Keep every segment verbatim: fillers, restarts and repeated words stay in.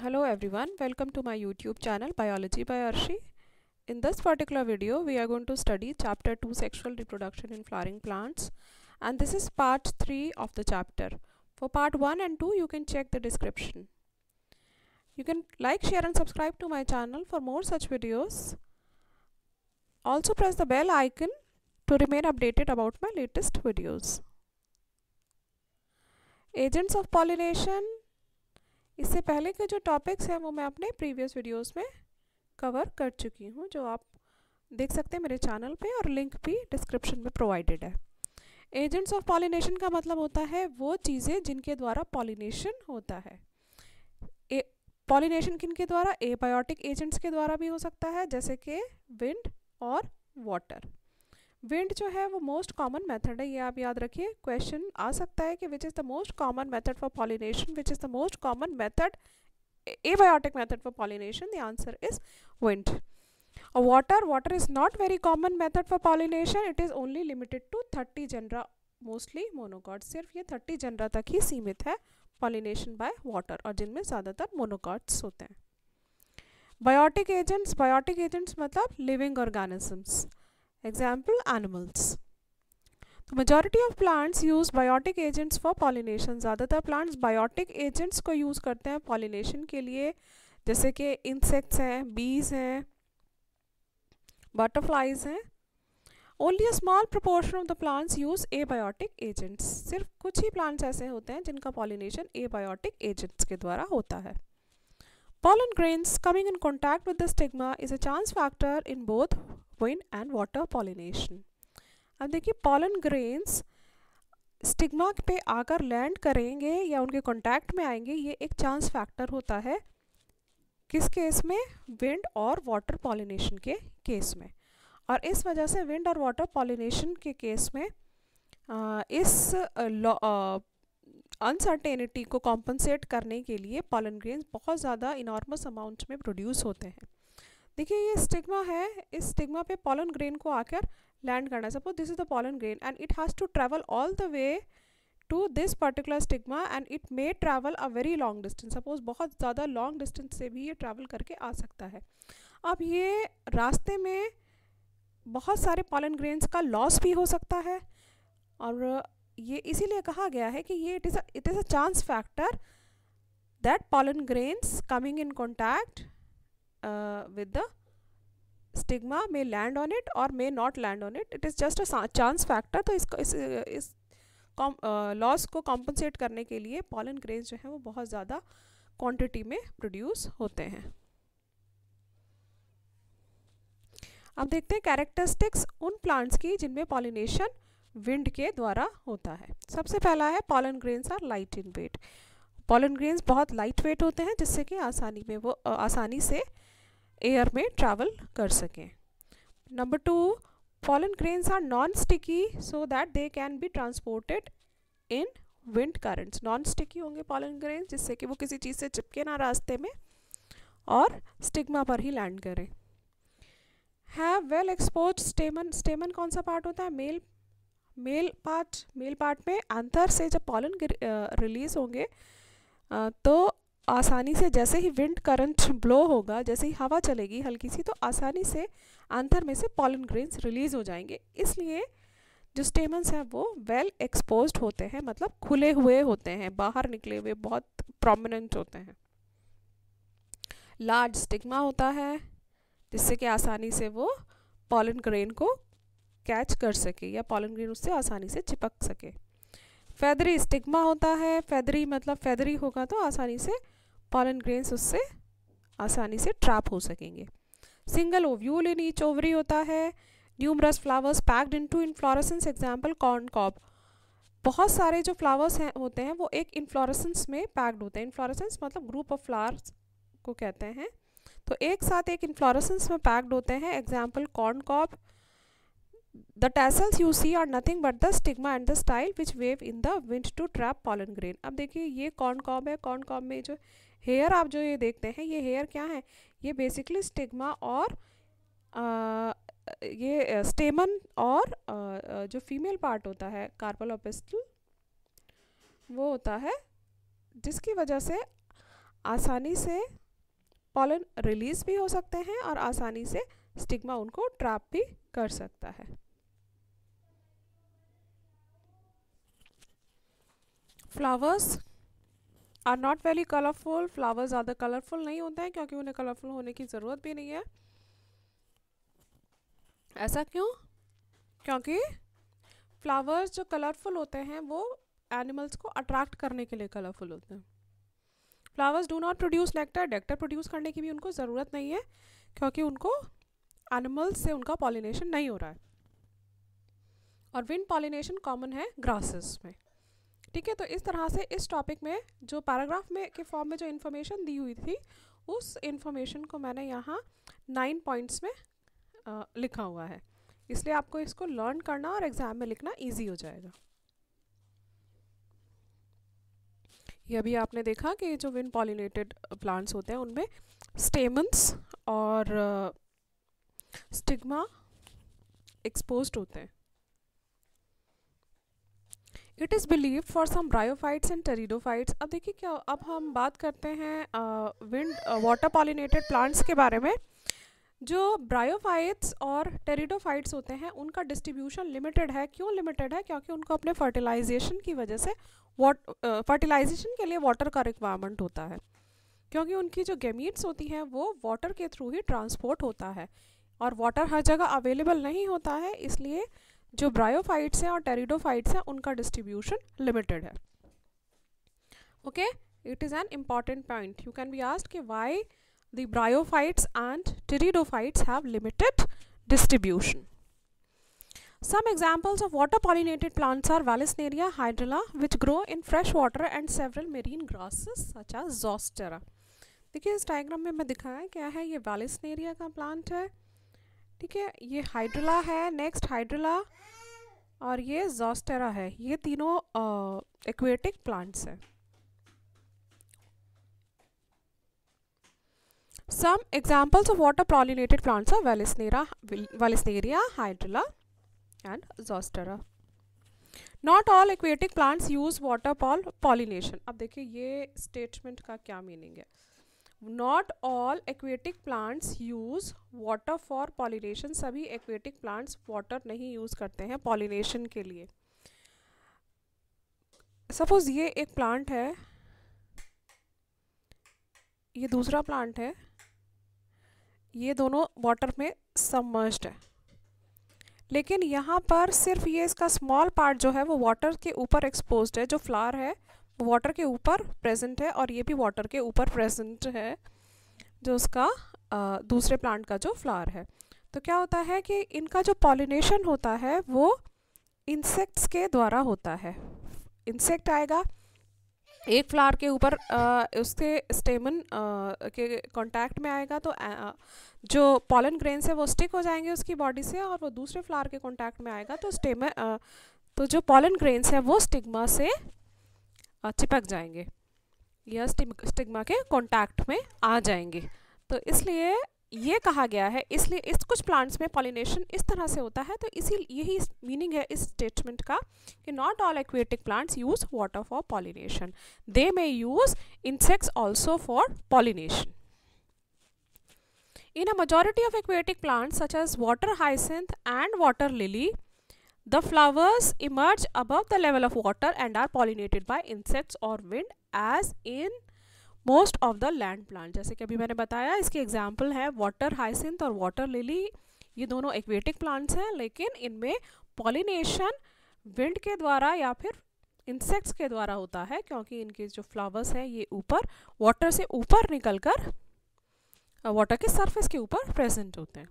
Hello everyone, welcome to my YouTube channel Biology by Arshi. In this particular video, we are going to study chapter two, Sexual Reproduction in Flowering Plants, and this is part three of the chapter. For part one and two, you can check the description. You can like, share and subscribe to my channel for more such videos. Also press the bell icon to remain updated about my latest videos. Agents of pollination. इससे पहले के जो topics हैं वो मैं अपने previous videos में cover कर चुकी हूँ, जो आप देख सकते हैं मेरे चैनल पे, और लिंक भी डिस्क्रिप्शन में प्रोवाइडेड है. एजेंट्स ऑफ पॉलिनेशन का मतलब होता है वो चीज़ें जिनके द्वारा पॉलिनेशन होता है. पॉलिनेशन किनके द्वारा? एबायोटिक एजेंट्स के द्वारा भी हो सकता है, जैसे कि विंड और वाटर. विंड जो है वो मोस्ट कॉमन मेथड है, ये आप याद रखिए. क्वेश्चन आ सकता है कि which is the most common method for pollination, which is the most common method, abiotic method for pollination. The answer is wind. और water water is not very common method for pollination. It is only limited to thirty genera, mostly monocots. सिर्फ ये thirty genre तक ही सीमित है pollination by water, और जिनमें ज़्यादातर monocots होते हैं. Biotic agents. बायोटिक एजेंट्स मतलब living organisms. Example, animals. The majority of plants use biotic agents for pollination. ज़्यादातर plants biotic agents को use करते हैं pollination के लिए, जैसे कि insects हैं, bees हैं, butterflies हैं. Only a small proportion of the plants use abiotic agents. सिर्फ कुछ ही plants ऐसे होते हैं जिनका pollination abiotic agents के द्वारा होता है. Pollen grains coming in contact with the stigma is a chance factor in both wind and water pollination. अब देखिए, pollen grains स्टिग्मा पे आकर लैंड करेंगे या उनके कांटेक्ट में आएंगे, ये एक चांस फैक्टर होता है. किस केस में? विंड और वाटर पॉलिनेशन के केस में. और इस वजह से विंड और वाटर पॉलिनेशन के केस में आ, इस अनसर्टेनिटी को कॉम्पनसेट करने के लिए पॉलन ग्रेन्स बहुत ज़्यादा इनॉर्मस अमाउंट में प्रोड्यूस होते हैं. देखिए, ये स्टिग्मा है, इस स्टिग्मा पे पॉलन ग्रेन को आकर लैंड करना है. Suppose this is the pollen grain and it has to travel all the way to this particular stigma and it may travel a very long distance. Suppose बहुत ज़्यादा long distance से भी ये travel करके आ सकता है. अब ये रास्ते में बहुत सारे पॉलन ग्रेन्स का लॉस भी हो सकता है, और ये इसीलिए कहा गया है कि ये it is it is a chance factor that pollen grains coming in contact Uh, with the stigma may land on it or may not land on it. It is just a chance factor. तो इसको इस इस loss को compensate करने के लिए pollen grains जो हैं वो बहुत ज़्यादा क्वांटिटी में प्रोड्यूस होते हैं. अब देखते हैं कैरेक्टरिस्टिक्स उन प्लांट्स की जिनमें पॉलिनेशन विंड के द्वारा होता है. सबसे पहला है pollen grains are light in weight. Pollen grains बहुत लाइट वेट होते हैं, जिससे कि आसानी में वो आसानी से एयर में ट्रैवल कर सकें. Number two, pollen grains are non sticky so that they can be transported in wind currents. Non sticky होंगे पॉलन ग्रेन्स, जिससे कि वो किसी चीज़ से चिपके ना रास्ते में और स्टिग्मा पर ही लैंड करें. Have well exposed stamen. Stamen कौन सा पार्ट होता है? Male male part. Male part में एंथर से जब पॉलन रिलीज होंगे तो आसानी से, जैसे ही विंड करंट ब्लो होगा, जैसे ही हवा चलेगी हल्की सी, तो आसानी से एंथर में से पॉलन ग्रेन्स रिलीज हो जाएंगे. इसलिए जो स्टेमन्स हैं वो वेल एक्सपोज्ड होते हैं, मतलब खुले हुए होते हैं, बाहर निकले हुए, बहुत प्रोमिनेंट होते हैं. लार्ज स्टिग्मा होता है, जिससे कि आसानी से वो पॉलन ग्रेन को कैच कर सके या पॉलन ग्रेन उससे आसानी से चिपक सके. फेदरी स्टिग्मा होता है. फेदरी मतलब फेदरी होगा तो आसानी से पॉलन ग्रेन्स उससे आसानी से ट्रैप हो सकेंगे. Single ovule in each ovary होता है. Numerous flowers packed into inflorescence. Example corn cob. बहुत सारे जो फ्लावर्स हैं होते हैं वो एक इन्फ्लोरेसेंस में पैक्ड होते हैं. इन्फ्लोरेसेंस मतलब ग्रुप ऑफ फ्लावर्स को कहते हैं, तो एक साथ एक इन्फ्लोरेसेंस में पैक्ड होते हैं. Example corn cob. The tassels you see are nothing but the stigma and the style which wave in the wind to trap pollen grain. अब देखिए, ये कॉर्न कॉब है. कॉर्न कॉब में जो हेयर आप जो ये देखते हैं, ये हेयर क्या है? ये बेसिकली स्टिग्मा और आ, ये स्टेमन और आ, जो फीमेल पार्ट होता है कार्पेल और पिस्टल, वो होता है, जिसकी वजह से आसानी से पॉलन रिलीज भी हो सकते हैं और आसानी से स्टिग्मा उनको ट्रैप भी कर सकता है। Flowers are not very colourful, flowers ज़्यादा कलरफुल नहीं होते हैं क्योंकि उन्हें कलरफुल होने की ज़रूरत भी नहीं है। ऐसा क्यों? क्योंकि फ्लावर्स जो कलरफुल होते हैं वो एनिमल्स को अट्रैक्ट करने के लिए कलरफुल होते हैं। Flowers do not produce nectar, nectar produce करने की भी उनको ज़रूरत नहीं है क्योंकि उनको एनिमल्स से उनका पॉलिनेशन नहीं हो रहा है। और विंड पॉलिनेशन कॉमन है ग्रासेस में। ठीक है, तो इस तरह से इस टॉपिक में जो पैराग्राफ में के फॉर्म में जो इन्फॉर्मेशन दी हुई थी उस इन्फॉर्मेशन को मैंने यहाँ नाइन पॉइंट्स में आ, लिखा हुआ है, इसलिए आपको इसको लर्न करना और एग्जाम में लिखना इजी हो जाएगा। ये अभी आपने देखा कि जो विंड पॉलिनेटेड प्लांट्स होते हैं उनमें स्टेमन्स और स्टिग्मा एक्सपोज्ड होते हैं। It is believe for some bryophytes and pteridophytes. अब देखिए क्या, अब हम बात करते हैं विंड वाटर पॉलिनेटेड प्लांट्स के बारे में। जो ब्रायोफाइट्स और टेरिडोफाइट्स होते हैं उनका डिस्ट्रीब्यूशन लिमिटेड है। क्यों लिमिटेड है? क्योंकि उनको अपने फर्टिलाइजेशन की वजह से वाट फर्टिलाइजेशन के लिए वाटर का रिक्वायरमेंट होता है, क्योंकि उनकी जो गैमीट्स होती हैं वो वाटर के थ्रू ही ट्रांसपोर्ट होता है और वाटर हर जगह अवेलेबल नहीं होता है, इसलिए जो ब्रायोफाइट्स हैं और टेरिडोफाइट्स हैं उनका डिस्ट्रीब्यूशन लिमिटेड है। Okay, it is an important point. You can be asked कि why the bryophytes and pteridophytes have limited distribution. Some examples of water pollinated plants are Vallisneria hydrilla, which grow in fresh water, and several marine grasses such as Zostera. देखिए इस diagram में मैं दिखाया क्या है, ये Vallisneria का plant है, ठीक है, ये हाइड्रिला है, नेक्स्ट हाइड्रिला, और ये Zostera है। ये तीनों एक्वेटिक प्लांट्स हैं। Some examples of water pollinated plants are Vallisneria, Vallisneria hydrilla and Zostera. Not all aquatic plants use water poll pollination. अब देखिए ये स्टेटमेंट का क्या मीनिंग है। Not all aquatic plants use water for pollination. सभी aquatic plants water नहीं use करते हैं pollination के लिए। सपोज ये एक प्लांट है, ये दूसरा प्लांट है, ये दोनों वाटर में सबमर्ज्ड है, लेकिन यहाँ पर सिर्फ ये इसका स्मॉल पार्ट जो है वो वाटर के ऊपर एक्सपोज्ड है। जो फ्लावर है वो वाटर के ऊपर प्रेजेंट है और ये भी वाटर के ऊपर प्रेजेंट है, जो उसका आ, दूसरे प्लांट का जो फ्लावर है। तो क्या होता है कि इनका जो पॉलिनेशन होता है वो इंसेक्ट्स के द्वारा होता है। इंसेक्ट आएगा एक फ्लावर के ऊपर, उसके स्टेमन के कांटेक्ट में आएगा, तो आ, जो पॉलन ग्रेन्स है वो स्टिक हो जाएंगे उसकी बॉडी से, और वो दूसरे फ्लावर के कांटेक्ट में आएगा तो स्टेमन तो जो पॉलन ग्रेन्स है वो स्टिग्मा से चिपक जाएंगे या स्टिग्मा के कांटेक्ट में आ जाएंगे। तो इसलिए ये कहा गया है, इसलिए इस कुछ प्लांट्स में पॉलिनेशन इस तरह से होता है। तो इसी यही मीनिंग है इस स्टेटमेंट का कि not all aquatic plants use water for pollination, they may use insects also for pollination. In a majority of aquatic plants such as water hyacinth and water lily, the flowers emerge above the level of water and are pollinated by insects or wind as in most of the land plants. जैसे कि अभी मैंने बताया, इसके example है water hyacinth और water lily. ये दोनों एक्वेटिक प्लांट्स हैं, लेकिन इनमें पॉलिनेशन विंड के द्वारा या फिर इंसेक्ट्स के द्वारा होता है, क्योंकि इनके जो फ्लावर्स हैं ये ऊपर वाटर से ऊपर निकलकर वाटर के सरफेस के ऊपर प्रेजेंट होते हैं।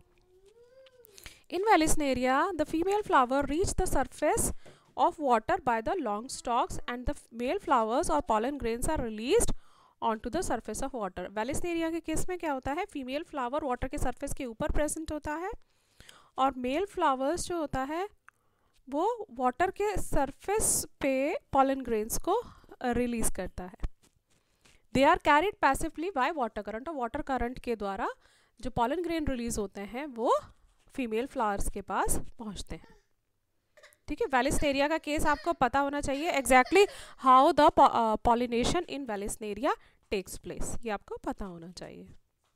In Vallisneria, the female flower reach the surface of water by the long stalks and the male flowers or pollen grains are released onto the surface of water. Vallisneria के case में क्या होता है, female flower water के surface के ऊपर present होता है और मेल फ्लावर्स जो होता है वो वाटर के सरफेस पे pollen grains को रिलीज करता है। They are carried passively by water current, और वाटर करंट के द्वारा जो पॉलन ग्रेन रिलीज होते हैं वो फीमेल फ्लावर्स के पास पहुंचते हैं। ठीक है, Vallisneria का केस आपको पता होना चाहिए exactly how the pollination in Vallisneria takes place, ये आपको पता होना चाहिए।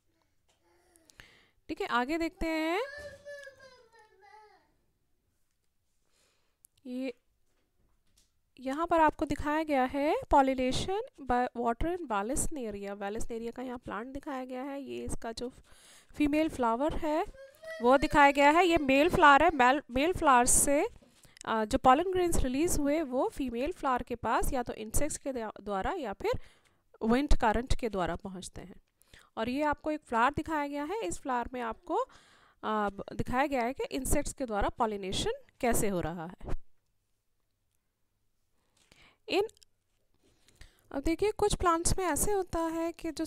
ठीक है, आगे देखते हैं। ये यहाँ पर आपको दिखाया गया है pollination by water in Vallisneria. Vallisneria का यहाँ प्लांट दिखाया गया है। ये इसका जो फीमेल फ्लावर है वो दिखाया गया है। ये मेल फ्लावर है। मेल मेल फ्लावर से जो पॉलन ग्रेन्स रिलीज हुए वो फीमेल फ्लावर के पास या तो इंसेक्ट्स के द्वारा या फिर विंड करंट के द्वारा पहुँचते हैं। और ये आपको एक फ्लावर दिखाया गया है। इस फ्लावर में आपको आ, दिखाया गया है कि इंसेक्ट्स के द्वारा पॉलिनेशन कैसे हो रहा है। इन अब देखिए कुछ प्लांट्स में ऐसे होता है कि जो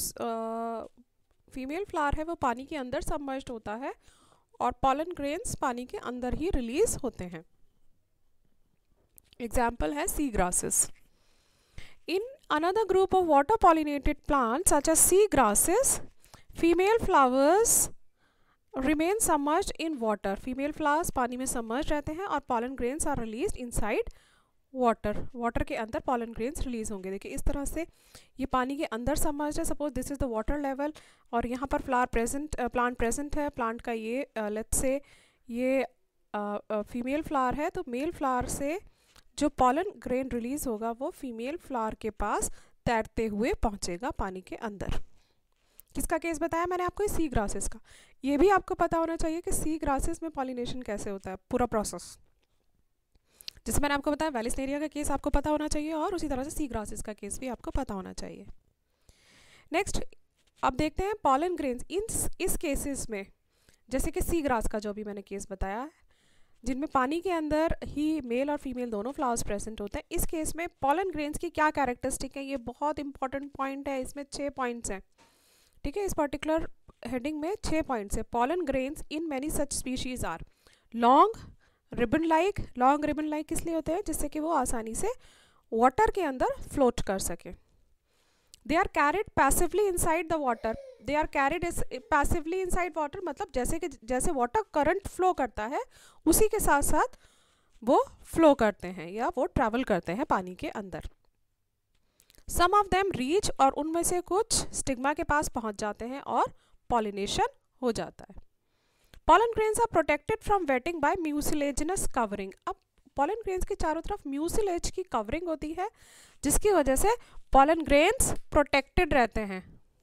फीमेल फ्लावर है वो पानी के अंदर सबमर्ज्ड होता है और पॉलन ग्रेन्स पानी के अंदर ही रिलीज होते हैं। एग्जाम्पल है sea grasses. In another group of water pollinated plants such as sea grasses, female flowers remain submerged in water. Female flowers पानी में सबमर्ज्ड रहते हैं और pollen grains are released inside water. Water के अंदर पॉलन ग्रेन्स रिलीज होंगे। देखिए इस तरह से ये पानी के अंदर सबमर्ज्ड है। Suppose this is the water level और यहाँ पर फ्लावर प्रेजेंट, प्लांट प्रेजेंट है। प्लांट का ये लेट्स से ये फीमेल फ्लावर है, तो मेल फ्लावर से जो पॉलन ग्रेन रिलीज होगा वो फीमेल फ्लावर के पास तैरते हुए पहुँचेगा पानी के अंदर। किसका केस बताया मैंने आपको? सी ग्रासेस का। ये भी आपको पता होना चाहिए कि सी ग्रासेस में पॉलिनेशन कैसे होता है, पूरा प्रोसेस। जैसे मैंने आपको बताया वैलेस्नेरिया का केस आपको पता होना चाहिए और उसी तरह से सी ग्रासेस का केस भी आपको पता होना चाहिए। नेक्स्ट अब देखते हैं पॉलन ग्रेन्स। इन इस केसेस में जैसे कि सी ग्रास का जो भी मैंने केस बताया, जिनमें पानी के अंदर ही मेल और फीमेल दोनों फ्लावर्स प्रेजेंट होते हैं, इस केस में पॉलन ग्रेन्स की क्या कैरेक्टरिस्टिक है, ये बहुत इंपॉर्टेंट पॉइंट है। इसमें छः पॉइंट्स हैं। ठीक है, इस पर्टिकुलर हेडिंग में छः पॉइंट्स है। Pollen grains in many such species are long ribbon like. Long ribbon like किस लिए होते हैं? जिससे कि वो आसानी से वाटर के अंदर फ्लोट कर सके। They are carried passively inside the water. They are carried passively inside water, मतलब जैसे कि जैसे वाटर करंट फ्लो करता है उसी के साथ साथ वो फ्लो करते हैं या वो ट्रैवल करते हैं पानी के अंदर। सम ऑफ देम रीच, और उनमें से कुछ स्टिग्मा के पास पहुंच जाते हैं और पॉलिनेशन हो जाता है। Pollen grains are protected from wetting by mucilaginous covering. अब पॉलन ग्रेन्स के चारों तरफ म्यूसिलेज की कवरिंग होती है जिसकी वजह से पॉलन ग्रेन्स प्रोटेक्टेड रहते हैं।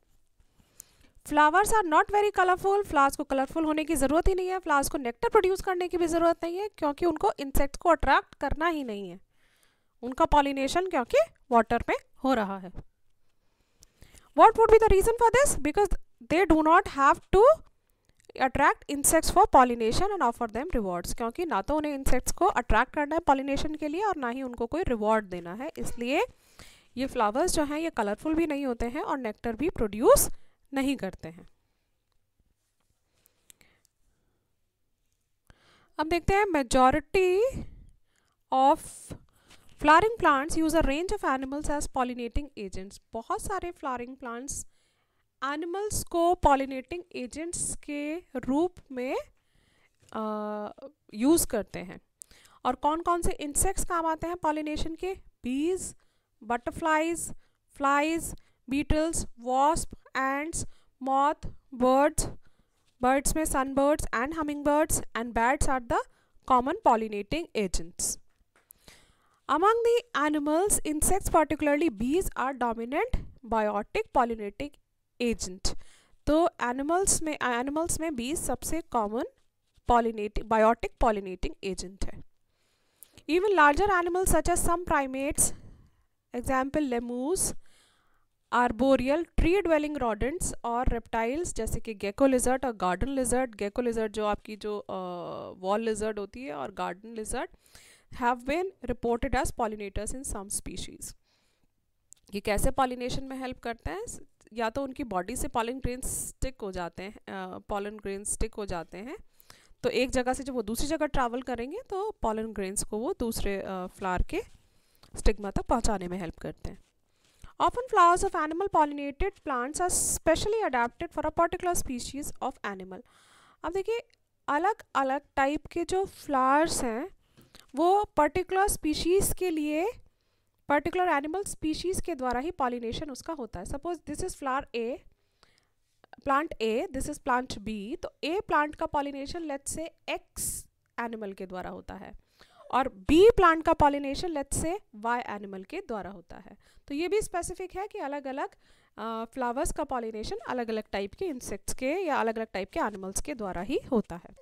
Flowers are not very colourful. Flowers को कलरफुल होने की ज़रूरत ही नहीं है। फ्लावर्स को नेक्टर प्रोड्यूस करने की भी ज़रूरत नहीं है क्योंकि उनको इंसेक्ट्स को अट्रैक्ट करना ही नहीं है। उनका पॉलिनेशन क्योंकि वाटर में हो रहा है। What would be the reason for this? Because they do not have to attract insects for pollination and offer them rewards. क्योंकि ना तो उन्हें insects को attract करना है pollination के लिए और ना ही उनको कोई reward देना है, इसलिए ये flowers जो हैं ये colourful भी नहीं होते हैं और nectar भी produce नहीं करते हैं। अब देखते हैं majority of flowering plants use a range of animals as pollinating agents। बहुत सारे flowering plants animals को pollinating agents के रूप में यूज़ करते हैं। और कौन कौन से insects काम आते हैं pollination के? bees, butterflies, flies, beetles, wasp, ants, moth, birds, birds में sunbirds and hummingbirds, and bats are the common pollinating agents. Among the animals, insects, particularly bees, are dominant biotic pollinating agent. तो animals में animals में bees सबसे common pollinating biotic pollinating agent है। Even larger animals such as some primates, example lemurs, arboreal tree-dwelling rodents और reptiles जैसे कि gecko lizard और garden lizard। gecko lizard जो आपकी जो wall lizard होती है और garden lizard have been reported as pollinators in some species। ये कैसे pollination में help करते हैं? या तो उनकी body से pollen grains stick हो जाते हैं, pollen grains stick हो जाते हैं, तो एक जगह से जब वो दूसरी जगह travel करेंगे तो pollen grains को वो दूसरे flower के stigma तक पहुंचाने में help करते हैं। Often flowers of animal pollinated plants are specially adapted for a particular species of animal। अब देखिए अलग अलग टाइप के जो फ्लावर्स हैं वो पर्टिकुलर स्पीशीज़ के लिए पर्टिकुलर एनिमल स्पीशीज के द्वारा ही पॉलिनेशन उसका होता है. Suppose this is flower A, plant A, this is plant B. तो ए प्लांट का पॉलिनेशन लेट्स से एक्स एनिमल के द्वारा होता है और बी प्लांट का पॉलिनेशन लेट्स से वाई एनिमल के द्वारा होता है. तो ये भी स्पेसिफिक है कि अलग अलग फ्लावर्स uh, का पॉलिनेशन अलग अलग टाइप के इंसेक्ट्स के या अलग अलग टाइप के एनिमल्स के द्वारा ही होता है.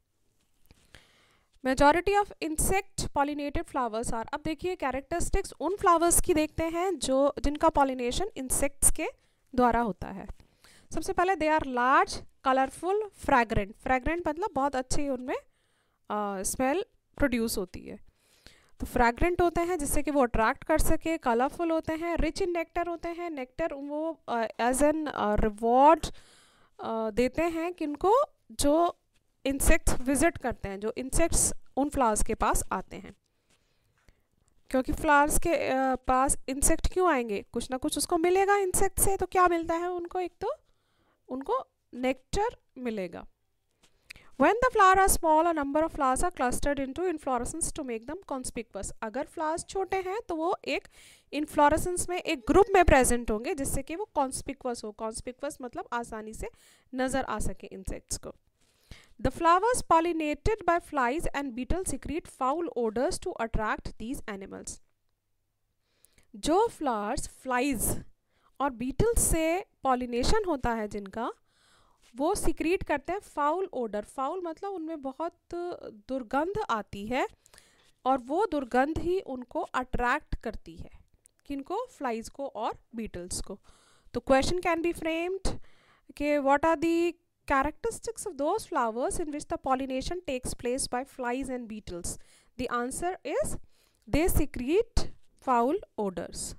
Majority of insect pollinated flowers are. अब देखिए कैरेक्टरिस्टिक्स उन फ्लावर्स की देखते हैं जो जिनका पॉलिनेशन इंसेक्ट्स के द्वारा होता है. सबसे पहले they are large, colourful, fragrant. Fragrant मतलब बहुत अच्छी उनमें स्मेल uh, प्रोड्यूस होती है. तो फ्रैग्रेंट होते हैं जिससे कि वो अट्रैक्ट कर सके. कलरफुल होते हैं, रिच इन नेक्टर होते हैं. नेक्टर वो एज एन रिवॉर्ड देते हैं किनको, जो इंसेक्ट्स विजिट करते हैं, जो इंसेक्ट्स उन फ्लावर्स के पास आते हैं. क्योंकि फ्लावर्स के uh, पास इंसेक्ट क्यों आएंगे, कुछ ना कुछ उसको मिलेगा इंसेक्ट से. तो क्या मिलता है उनको, एक तो उनको नेक्टर मिलेगा. When the flowers are small, a number of flowers are clustered into inflorescence to make them conspicuous. अगर फ्लावर्स छोटे हैं तो वो एक इन्फ्लोरेसेंस में एक ग्रुप में प्रेजेंट होंगे जिससे कि वो कॉन्स्पिक्वस हो. कॉन्स्पिक्वस मतलब आसानी से नज़र आ सके इंसेक्ट्स को. The flowers pollinated by flies and beetles secrete foul odors to attract these animals. जो फ्लावर्स फ्लाइज और बीटल्स से पॉलिनेशन होता है जिनका, वो सिक्रीट करते हैं फाउल ओडर. फाउल मतलब उनमें बहुत दुर्गंध आती है और वो दुर्गंध ही उनको अट्रैक्ट करती है. किनको, फ्लाइज को और बीटल्स को. तो क्वेश्चन कैन बी फ्रेम्ड कि what are the characteristics of those flowers in which the pollination takes place by flies and beetles. The answer is they secrete foul odours.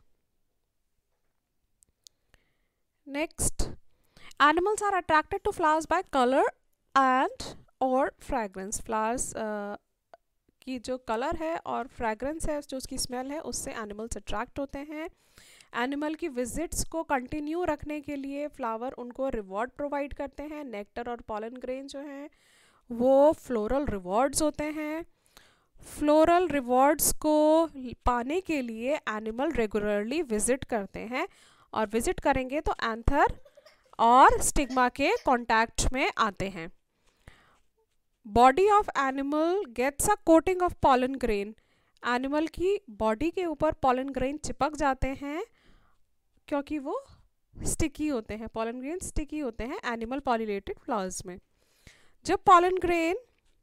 Next, animals are attracted to flowers by color and or fragrance. flowers uh, की जो colour है और fragrance है, जो उसकी smell है, उससे animals attract होते हैं. एनिमल की विजिट्स को कंटिन्यू रखने के लिए फ्लावर उनको रिवॉर्ड प्रोवाइड करते हैं. नेक्टर और पॉलन ग्रेन जो हैं वो फ्लोरल रिवॉर्ड्स होते हैं. फ्लोरल रिवॉर्ड्स को पाने के लिए एनिमल रेगुलरली विजिट करते हैं और विजिट करेंगे तो एंथर और स्टिग्मा के कांटेक्ट में आते हैं. Body of animal gets a coating of pollen grain. Animal की बॉडी के ऊपर पॉलन ग्रेन चिपक जाते हैं क्योंकि वो स्टिकी होते हैं. पॉलन ग्रेन स्टिकी होते हैं एनिमल पॉलिनेटेड फ्लावर्स में. जब पॉलन ग्रेन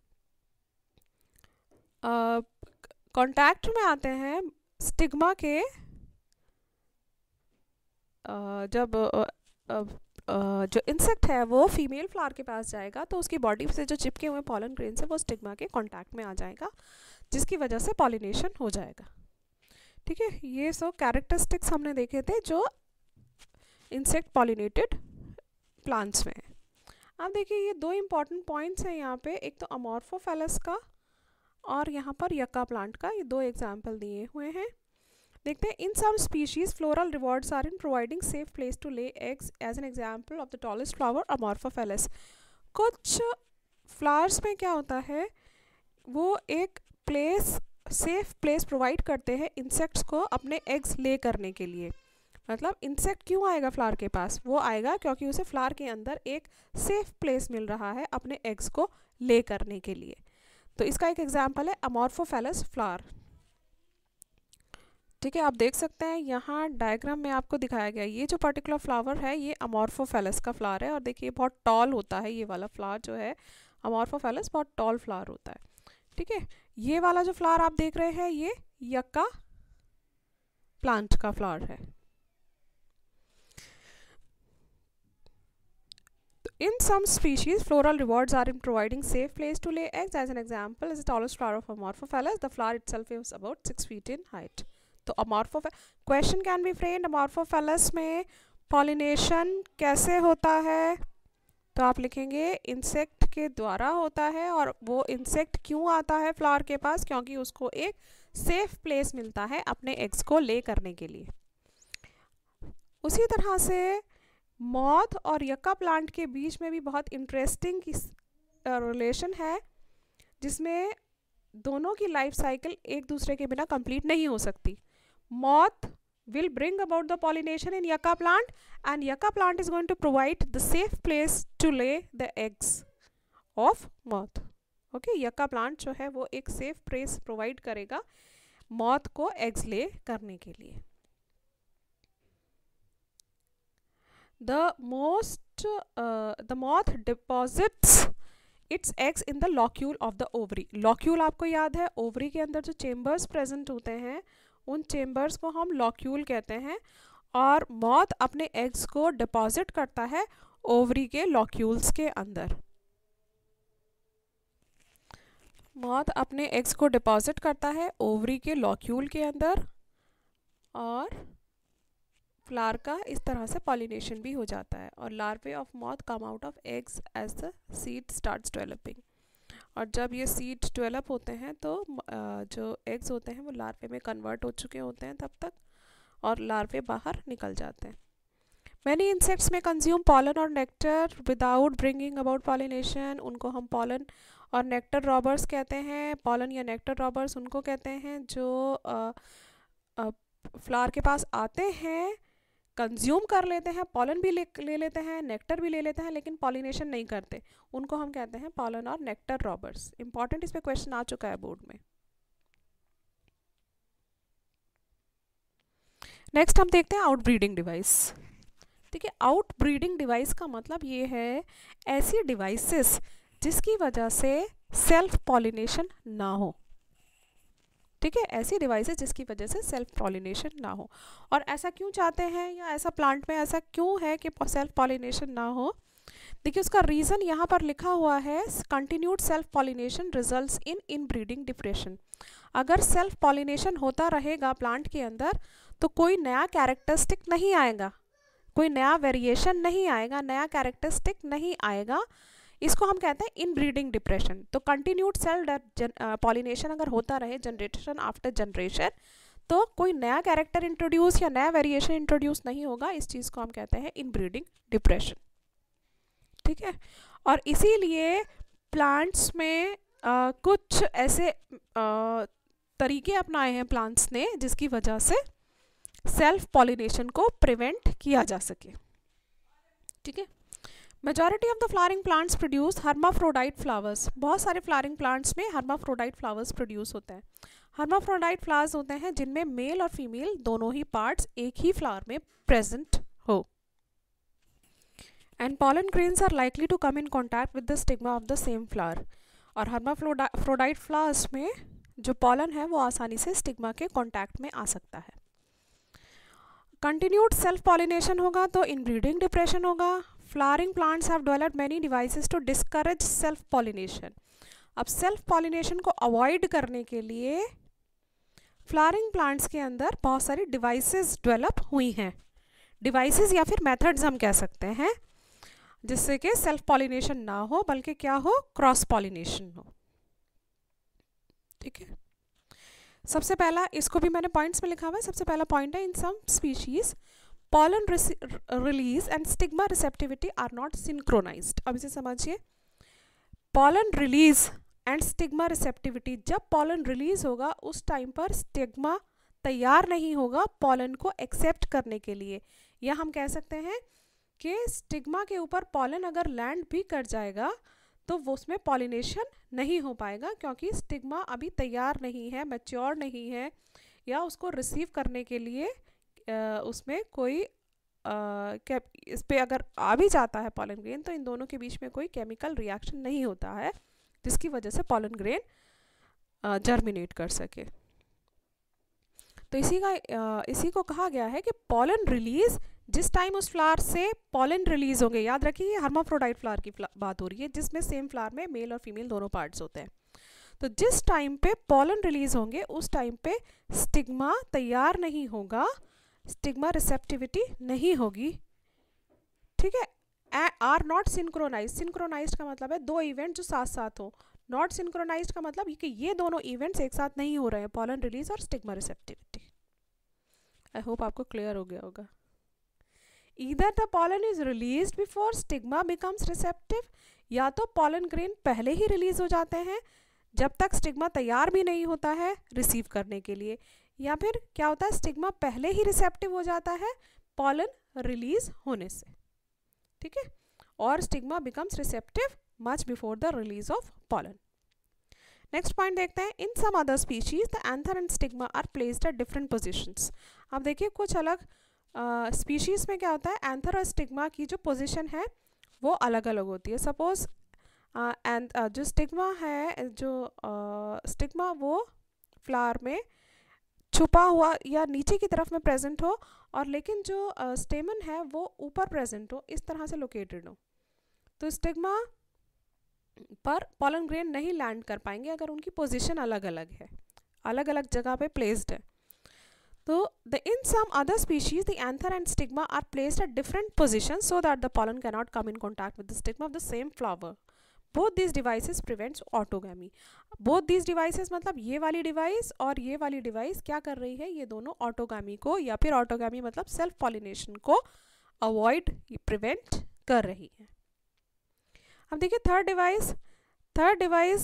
कांटेक्ट में आते हैं स्टिग्मा के, uh, जब uh, Uh, जो इंसेक्ट है वो फीमेल फ्लावर के पास जाएगा तो उसकी बॉडी से जो चिपके हुए पॉलन ग्रेन से वो स्टिग्मा के कांटेक्ट में आ जाएगा, जिसकी वजह से पॉलिनेशन हो जाएगा. ठीक है, ये सब कैरेक्टरिस्टिक्स हमने देखे थे जो इंसेक्ट पॉलिनेटेड प्लांट्स में है. अब देखिए ये दो इंपॉर्टेंट पॉइंट्स हैं यहाँ पे, एक तो अमॉर्फोफेलस का और यहाँ पर यक्का प्लांट का. ये दो एग्जाम्पल दिए हुए हैं. देखते हैं. In some species floral rewards are in providing safe place to lay eggs. As an example of the tallest flower Amorphophallus. कुछ फ्लावर्स में क्या होता है, वो एक प्लेस, सेफ प्लेस प्रोवाइड करते हैं इंसेक्ट्स को अपने एग्स ले करने के लिए. मतलब इंसेक्ट क्यों आएगा फ्लावर के पास, वो आएगा क्योंकि उसे फ्लावर के अंदर एक सेफ प्लेस मिल रहा है अपने एग्स को ले करने के लिए. तो इसका एक एग्जाम्पल है अमॉर्फोफेलस फ्लावर. ठीक है, आप देख सकते हैं यहाँ डायग्राम में आपको दिखाया गया. ये जो पर्टिकुलर फ्लावर है ये अमॉर्फोफेलस का फ्लावर है और देखिए बहुत टॉल होता है. ये वाला फ्लावर जो है अमॉर्फोफेलस बहुत टॉल फ्लावर होता है. ठीक है, ये वाला जो फ्लावर आप देख रहे हैं ये यक्का प्लांट का फ्लावर है. In some species, floral rewards are in providing safe place to lay eggs. As an example, is the tallest flower of Amorphophallus. The flower itself is about six feet in height. तो Amorphophallus question can be framed. Amorphophallus में pollination कैसे होता है? तो आप लिखेंगे insect के द्वारा होता है. और वो इंसेक्ट क्यों आता है फ्लावर के पास? क्योंकि उसको एक सेफ प्लेस मिलता है अपने एग्स को ले करने के लिए. उसी तरह से मॉथ और यक्का प्लांट के बीच में भी बहुत इंटरेस्टिंग रिलेशन है, जिसमें दोनों की लाइफ साइकिल एक दूसरे के बिना कंप्लीट नहीं हो सकती. moth will bring about the pollination in yucca plant, and yucca plant is going to provide the safe place to lay the eggs of moth. Okay, yucca plant जो है वो एक safe place provide करेगा moth को eggs lay करने के लिए. The most uh, the moth deposits its eggs in the locule of the ovary. locule आपको याद है, ovary के अंदर जो chambers present होते हैं उन चेम्बर्स को हम लॉक्यूल कहते हैं, और मॉथ अपने एग्स को डिपॉजिट करता है ओवरी के लॉक्यूल्स के अंदर. मॉथ अपने एग्स को डिपॉजिट करता है ओवरी के लॉक्यूल के अंदर, और फ्लावर का इस तरह से पॉलिनेशन भी हो जाता है, और larvae of moth come out of eggs as the seed starts developing. और जब ये सीड डेवलप होते हैं तो जो एग्स होते हैं वो लार्वे में कन्वर्ट हो चुके होते हैं तब तक, और लार्वे बाहर निकल जाते हैं. Many insects may consume pollen और nectar without bringing about pollination. उनको हम पॉलन और नेक्टर रॉबर्स कहते हैं. पॉलन या नेक्टर रॉबर्स उनको कहते हैं जो फ्लावर के पास आते हैं, कंज्यूम कर लेते हैं, पॉलन भी ले, ले लेते हैं, नेक्टर भी ले लेते हैं, लेकिन पॉलिनेशन नहीं करते. उनको हम कहते हैं पॉलन और नेक्टर रॉबर्स. इंपॉर्टेंट इस पे क्वेश्चन आ चुका है बोर्ड में. नेक्स्ट हम देखते हैं आउट ब्रीडिंग डिवाइस. ठीक है, आउट ब्रीडिंग डिवाइस का मतलब ये है ऐसी डिवाइसेस जिसकी वजह से सेल्फ पॉलिनेशन ना हो. ठीक है, ऐसी डिवाइसेस जिसकी वजह से सेल्फ पॉलिनेशन ना हो. और ऐसा क्यों चाहते हैं, या ऐसा प्लांट में ऐसा क्यों है कि सेल्फ पॉलिनेशन ना हो? देखिए, उसका रीज़न यहाँ पर लिखा हुआ है, continued self pollination results in inbreeding depression. अगर सेल्फ पॉलिनेशन होता रहेगा प्लांट के अंदर तो कोई नया कैरेक्टरिस्टिक नहीं आएगा, कोई नया वेरिएशन नहीं आएगा, नया कैरेक्टरिस्टिक नहीं आएगा. इसको हम कहते हैं इनब्रीडिंग डिप्रेशन. तो कंटिन्यूड सेल पॉलिनेशन अगर होता रहे जनरेशन आफ्टर जनरेशन तो कोई नया कैरेक्टर इंट्रोड्यूस या नया वेरिएशन इंट्रोड्यूस नहीं होगा. इस चीज़ को हम कहते हैं इनब्रीडिंग डिप्रेशन. ठीक है, और इसीलिए प्लांट्स में आ, कुछ ऐसे आ, तरीके अपनाए हैं प्लांट्स ने जिसकी वजह से सेल्फ पॉलिनेशन को प्रिवेंट किया जा सके. ठीक है, majority of the flowering plants produce hermaphrodite flowers. बहुत सारे फ्लावरिंग प्लांट्स में हर्माफ्रोडाइट फ्लावर्स प्रोड्यूस होते हैं. हर्माफ्रोडाइट फ्लावर्स होते हैं जिनमें मेल और फीमेल दोनों ही पार्ट्स एक ही फ्लावर में प्रेजेंट हो. And pollen grains are likely to come in contact with the stigma of the same flower. और हर्माफ्रोडाइट फ्लावर्स में जो पॉलन है वो आसानी से स्टिग्मा के कांटेक्ट में आ सकता है. कंटिन्यूड सेल्फ पॉलिनेशन होगा तो इनब्रीडिंग डिप्रेशन होगा. Flowering plants have developed many devices to discourage self pollination. अब सेल्फ पॉलिनेशन को अवॉइड करने के लिए फ्लावरिंग प्लांट्स के अंदर बहुत सारी डिवाइसेस डेवलप हुई हैं. डिवाइसेस या फिर मेथड्स हम कह सकते हैं जिससे कि सेल्फ पॉलिनेशन ना हो बल्कि क्या हो, क्रॉस पॉलिनेशन हो. ठीक है, सबसे पहला, इसको भी मैंने पॉइंट्स में लिखा हुआ है. सबसे पहला पॉइंट है, in some species pollen release and stigma receptivity are not synchronized. अब इसे समझिए, pollen release and stigma receptivity, जब pollen release होगा उस टाइम पर stigma तैयार नहीं होगा pollen को accept करने के लिए. या हम कह सकते हैं कि स्टिग्मा के ऊपर pollen अगर लैंड भी कर जाएगा तो वो उसमें पॉलिनेशन नहीं हो पाएगा क्योंकि स्टिग्मा अभी तैयार नहीं है, मैच्योर नहीं है, या उसको रिसीव करने के लिए आ, उसमें कोई आ, इस पे अगर आ भी जाता है पॉलन ग्रेन तो इन दोनों के बीच में कोई केमिकल रिएक्शन नहीं होता है जिसकी वजह से पॉलन ग्रेन जर्मिनेट कर सके. तो इसी का आ, इसी को कहा गया है कि पॉलन रिलीज, जिस टाइम उस फ्लावर से पॉलन रिलीज होंगे, याद रखिए हर्माफ्रोडाइट फ्लावर की बात हो रही है जिसमें सेम फ्लावर में मेल और फीमेल दोनों पार्ट्स होते हैं. तो जिस टाइम पे पॉलन रिलीज होंगे उस टाइम पे स्टिग्मा तैयार नहीं होगा, स्टिग्मा रिसेप्टिविटी नहीं होगी. ठीक है, आर नॉट सिंक्रोनाइज. सिंक्रोनाइज का मतलब है दो इवेंट जो साथ साथ हो. नॉट सिंक्रोनाइज का मतलब कि ये दोनों इवेंट्स एक साथ नहीं हो रहे हैं, पॉलन रिलीज और स्टिग्मा रिसेप्टिविटी. आई होप आपको क्लियर हो गया होगा. Either the pollen is released before stigma becomes receptive, या तो pollen grain पहले ही रिलीज हो जाते हैं जब तक स्टिग्मा तैयार भी नहीं होता है रिसीव करने के लिए, या फिर क्या होता है, स्टिग्मा पहले ही रिसेप्टिव हो जाता है पॉलन रिलीज होने से, ठीक है, और stigma becomes receptive much before the release of pollen. Next point देखते हैं, in some other species the anther and stigma are placed at different positions. अब देखिए कुछ अलग स्पीशीज़ uh, में क्या होता है, एंथर और स्टिग्मा की जो पोजीशन है वो अलग अलग होती है। सपोज एंड uh, uh, जो स्टिग्मा है, जो स्टिग्मा uh, वो फ्लावर में छुपा हुआ या नीचे की तरफ में प्रेजेंट हो, और लेकिन जो स्टेमन uh, है वो ऊपर प्रेजेंट हो, इस तरह से लोकेटेड हो, तो स्टिग्मा पर पॉलन ग्रेन नहीं लैंड कर पाएंगे अगर उनकी पोजीशन अलग अलग है, अलग अलग जगह पे प्लेस्ड है। तो the in some other species the anther and stigma are placed at different positions so that the pollen can not come in contact with the stigma of the same flower. Both these devices prevents autogamy. Both these devices मतलब ये वाली device और ये वाली device क्या कर रही है, ये दोनों ऑटोगैमी को, या फिर ऑटोगैमी मतलब सेल्फ पॉलिनेशन को अवॉइड प्रिवेंट कर रही है। अब देखिए थर्ड डिवाइस, थर्ड डिवाइस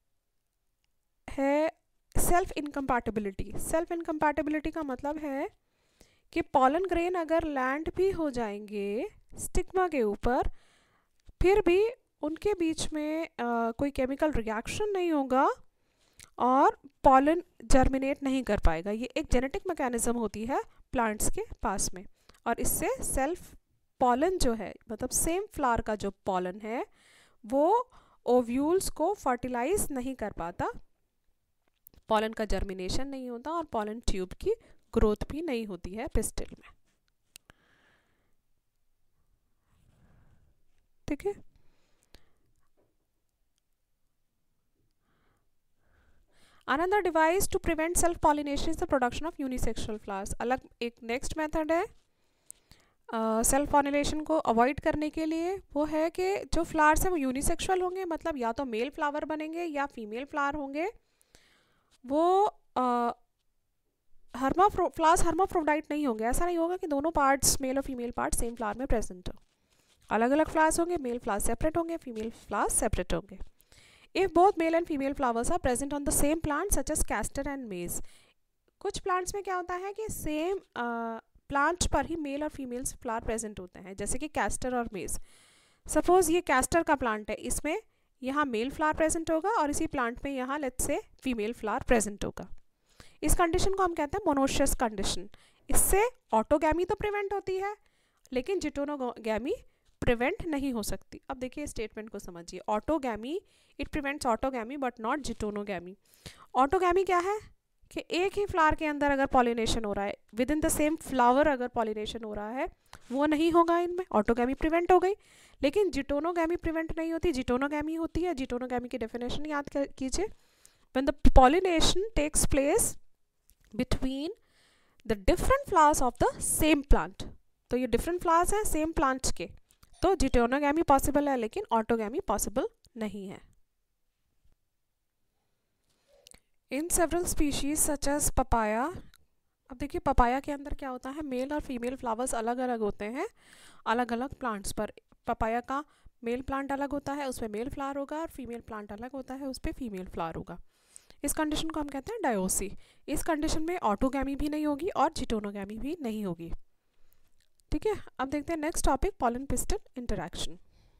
है सेल्फ इनकम्पैटिबिलिटी। सेल्फ इनकम्पैटिबिलिटी का मतलब है कि पॉलन ग्रेन अगर लैंड भी हो जाएंगे स्टिग्मा के ऊपर, फिर भी उनके बीच में आ, कोई केमिकल रिएक्शन नहीं होगा और पॉलन जर्मिनेट नहीं कर पाएगा। ये एक जेनेटिक मैकेनिज्म होती है प्लांट्स के पास में, और इससे सेल्फ पॉलन जो है मतलब सेम फ्लावर का जो पॉलन है वो ओव्यूल्स को फर्टिलाइज नहीं कर पाता, पॉलन का जर्मिनेशन नहीं होता और पॉलन ट्यूब की ग्रोथ भी नहीं होती है पिस्टिल में, ठीक है। Another device to prevent self pollination is the production of unisexual flowers। अलग एक नेक्स्ट मेथड है सेल्फ uh, पॉलिनेशन को अवॉइड करने के लिए, वो है कि जो फ्लावर्स हैं वो यूनिसेक्सुअल होंगे, मतलब या तो मेल फ्लावर बनेंगे या फीमेल फ्लावर होंगे। वो हर्माफ्रो फ्लावर्स हर्माफ्रोडाइट नहीं होंगे, ऐसा नहीं होगा कि दोनों पार्ट्स मेल और फीमेल पार्ट सेम फ्लावर में प्रेजेंट हो। अलग अलग फ्लावर्स होंगे, मेल फ्लावर्स सेपरेट होंगे, फीमेल फ्लावर्स सेपरेट होंगे। If both male and female flowers are present on the same plant such as castor and maize. कुछ plants में क्या होता है कि सेम प्लांट पर ही मेल और फीमेल फ्लावर प्रेजेंट होते हैं, जैसे कि कैस्टर और मेज। सपोज ये कैस्टर का प्लांट है, इसमें यहाँ मेल फ्लावर प्रेजेंट होगा और इसी प्लांट में यहाँ let's say female flower present होगा। इस कंडीशन को हम कहते हैं मोनोशियस कंडीशन। इससे ऑटोगैमी तो प्रिवेंट होती है लेकिन जिटोनोगैमी प्रिवेंट नहीं हो सकती। अब देखिए स्टेटमेंट को समझिए, autogamy it prevents autogamy but not geitonogamy. Autogamy क्या है कि एक ही फ्लावर के अंदर अगर पॉलिनेशन हो रहा है, within the same flower अगर पॉलिनेशन हो रहा है, वो नहीं होगा इनमें, ऑटोगैमी प्रिवेंट हो गई। लेकिन जिटोनोगैमी प्रिवेंट नहीं होती, जिटोनोगैमी होती है। जिटोनोगैमी की डेफिनेशन याद कीजिए, when the pollination takes place between the different flowers of the same plant. तो ये डिफरेंट फ्लावर्स हैं सेम प्लांट के, तो जिटोनोगैमी पॉसिबल है लेकिन ऑटोगैमी पॉसिबल नहीं है। In several species such as papaya. अब देखिए पपाया के अंदर क्या होता है, मेल और फीमेल फ्लावर्स अलग अलग होते हैं अलग अलग प्लांट्स पर। पपाया का मेल प्लांट अलग होता है, उस पर मेल फ्लावर होगा, और फीमेल प्लांट अलग होता है, उस पर फीमेल फ्लावर होगा। इस कंडीशन को हम कहते हैं डायोसी। इस कंडीशन में ऑटोगैमी भी नहीं होगी और जिटोनोगैमी भी नहीं होगी, ठीक है। अब देखते हैं next topic, pollen pistil interaction.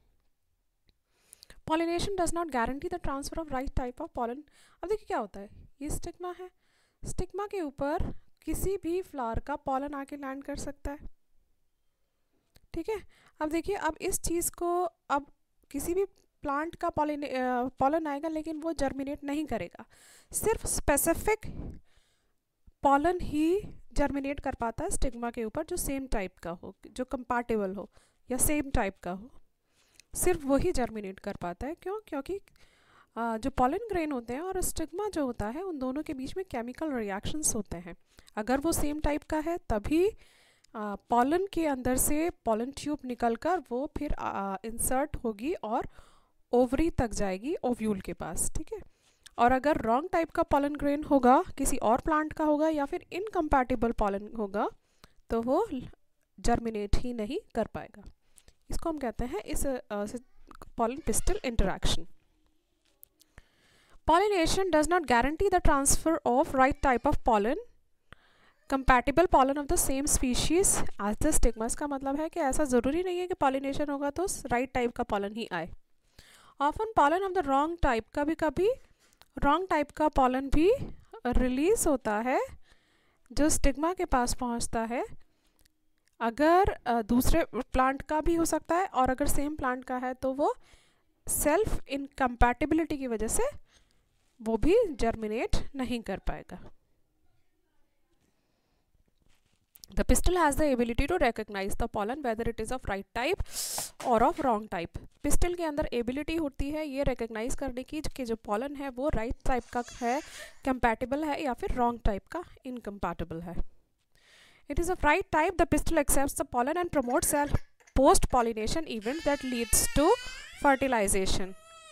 Pollination does not guarantee the transfer of right type of pollen. अब देखिए क्या होता है, ये स्टिग्मा है, स्टिग्मा के ऊपर किसी भी फ्लावर का पॉलन आके लैंड कर सकता है, ठीक है। अब देखिए अब इस चीज़ को, अब किसी भी प्लांट का पॉलिन पॉलन आएगा लेकिन वो जर्मिनेट नहीं करेगा, सिर्फ स्पेसिफिक पॉलन ही जर्मिनेट कर पाता है स्टिग्मा के ऊपर जो सेम टाइप का हो, जो कंपैटिबल हो या सेम टाइप का हो, सिर्फ वही जर्मिनेट कर पाता है। क्यों? क्योंकि आ, जो पॉलन ग्रेन होते हैं और स्टिग्मा जो होता है उन दोनों के बीच में केमिकल रिएक्शंस होते हैं। अगर वो सेम टाइप का है तभी पॉलन के अंदर से पॉलन ट्यूब निकलकर वो फिर इंसर्ट होगी और ओवरी तक जाएगी ओव्यूल के पास, ठीक है। और अगर रॉन्ग टाइप का पॉलन ग्रेन होगा, किसी और प्लांट का होगा या फिर इनकम्पैटिबल पॉलन होगा, तो वो जर्मिनेट ही नहीं कर पाएगा। इसको हम कहते हैं इस pollen pistil interaction. Pollination does not guarantee the transfer of right type of pollen compatible pollen of the same species as the stigma, इसका मतलब है कि ऐसा ज़रूरी नहीं है कि पॉलिनेशन होगा तो राइट टाइप का पॉलन ही आए। Often pollen of the wrong type, कभी कभी रॉन्ग टाइप का पॉलन भी रिलीज होता है जो स्टिग्मा के पास पहुंचता है। अगर दूसरे प्लांट का भी हो सकता है, और अगर सेम प्लांट का है तो वो सेल्फ इनकम्पैटिबिलिटी की वजह से वो भी जर्मिनेट नहीं कर पाएगा। The pistil has the ability to recognize the pollen whether it is of right type or of wrong type. Pistil के अंदर एबिलिटी होती है ये रिकग्नाइज करने की कि जो पॉलन है वो राइट right टाइप का है, कंपैटिबल है, या फिर रॉन्ग टाइप का इनकम्पैटिबल है। It is of right type, the pistil accepts the pollen and promotes a post pollination event that leads to fertilization.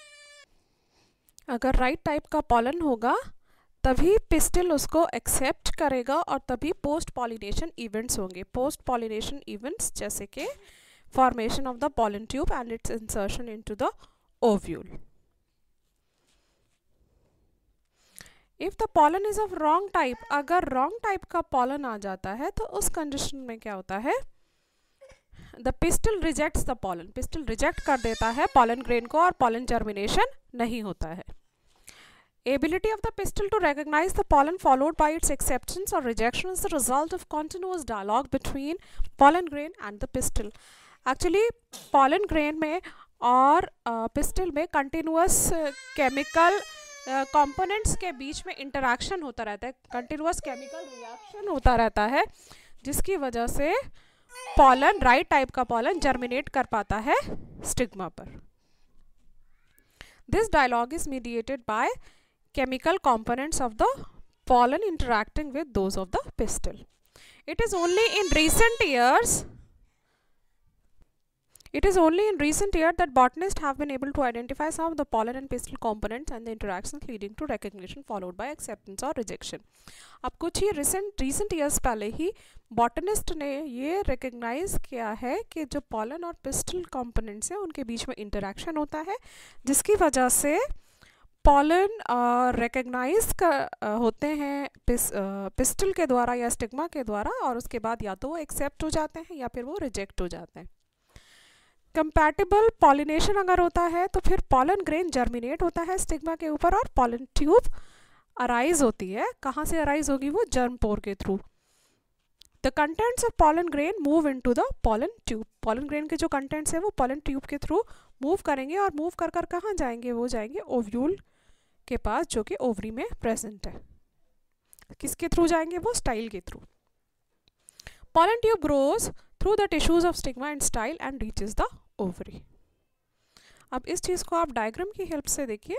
अगर राइट right टाइप का पॉलन होगा तभी पिस्टिल उसको एक्सेप्ट करेगा और तभी पोस्ट पॉलिनेशन इवेंट्स होंगे। पोस्ट पॉलिनेशन इवेंट्स जैसे कि formation of the pollen tube and its insertion into the ovule. If the pollen is of wrong type, अगर रॉन्ग टाइप का पॉलन आ जाता है तो उस कंडीशन में क्या होता है, the pistil rejects the pollen, pistil reject कर देता है पॉलन ग्रेन को और पॉलन जर्मिनेशन नहीं होता है। Ability of the pistil to recognize the pollen followed by its acceptance or rejection is the result of continuous dialogue between pollen grain and the pistil. Actually, pollen grain में और uh, pistil में continuous uh, chemical uh, components के बीच में interaction होता रहता है, continuous chemical reaction होता रहता है, जिसकी वजह से pollen right type का pollen germinate कर पाता है stigma पर। This dialogue is mediated by chemical components of the pollen interacting with those of the pistil. It is only in recent years it is only in recent years that botanists have been able to identify some of the pollen and pistil components and the interactions leading to recognition followed by acceptance or rejection. अब कुछ ही recent recent years पहले ही botanist ने ये recognize किया है कि जो pollen और pistil components हैं उनके बीच में interaction होता है, जिसकी वजह से पॉलन रिकग्नाइज uh, होते हैं पिस, uh, पिस्टिल के द्वारा या स्टिग्मा के द्वारा, और उसके बाद या तो वो एक्सेप्ट हो जाते हैं या फिर वो रिजेक्ट हो जाते हैं। कंपैटिबल पॉलिनेशन अगर होता है तो फिर पॉलन ग्रेन जर्मिनेट होता है स्टिग्मा के ऊपर और पॉलन ट्यूब अराइज होती है। कहाँ से अराइज होगी वो, जर्म पोर के through. The contents of pollen grain move into the pollen tube, pollen grain के जो कंटेंट्स है वो पॉलन ट्यूब के थ्रू मूव करेंगे और मूव कर कर कहाँ जाएंगे, वो जाएंगे ओव्यूल के पास जो कि ओवरी में प्रेजेंट है। किसके थ्रू जाएंगे वो, स्टाइल के through. Pollen tube grows through the tissues of stigma and style and reaches the ovary. अब इस चीज़ को आप डायग्राम की हेल्प से देखिए,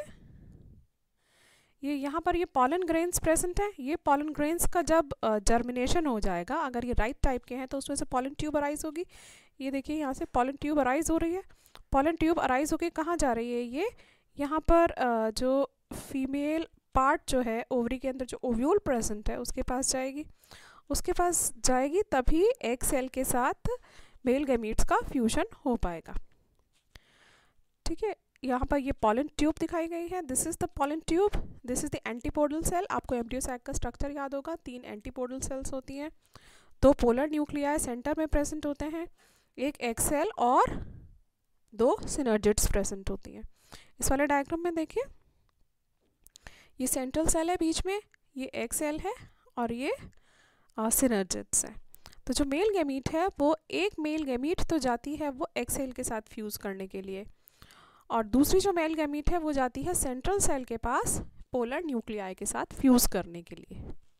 ये यहाँ पर ये पॉलन ग्रेन्स प्रेजेंट है। ये पॉलन ग्रेन्स का जब जर्मिनेशन uh, हो जाएगा, अगर ये राइट टाइप के हैं तो उसमें से पॉलन ट्यूब अराइज होगी। ये देखिए यहाँ से पॉलन ट्यूब अराइज हो रही है। पॉलन ट्यूब अराइज होके कहाँ जा रही है, ये यहाँ पर uh, जो फीमेल पार्ट जो है ओवरी के अंदर जो ओव्यूल प्रेजेंट है उसके पास जाएगी। उसके पास जाएगी तभी एग सेल के साथ मेल गैमीट्स का फ्यूजन हो पाएगा। ठीक है, यहाँ पर ये पॉलन ट्यूब दिखाई गई है। This is the pollen tube, this is the antipodal cell. आपको एम्ब्रियो सैक का स्ट्रक्चर याद होगा, तीन एंटीपोडल सेल्स होती हैं, दो पोलर न्यूक्लियाई सेंटर में प्रेजेंट होते हैं, एक एग सेल और दो सिनर्जिड्स प्रेजेंट होती हैं। इस वाले डायग्राम में देखिए, ये सेंट्रल सेल है बीच में, ये एग सेल है और ये सिनर्जिड्स है। तो जो मेल गैमीट है वो एक मेल गैमीट तो जाती है वो एग सेल के साथ फ्यूज़ करने के लिए, और दूसरी जो मेल गैमीट है वो जाती है सेंट्रल सेल के पास पोलर न्यूक्लियाई के साथ फ्यूज़ करने के लिए।